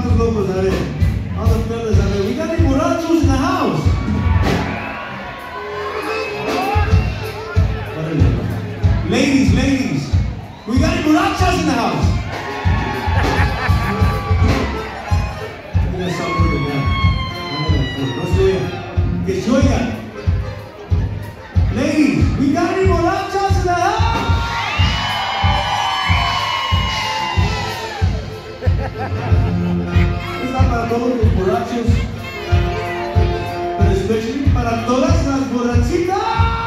chamacos locos, a ver. All the fellas, a ver. We got any borrachos in the house? Ladies, we got any borrachas in the house? Mira, somos de nada. No se oigan. Que se oigan. Ladies, we got any borrachas in the house? Está para todos los borrachos, pero especialmente para todas las borrachitas.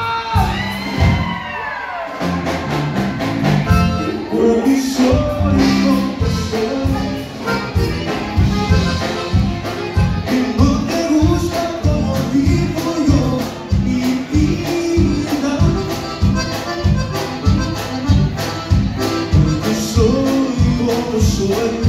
Porque soy como soy, que no te gusta como vivo yo mi vida. Porque soy como soy.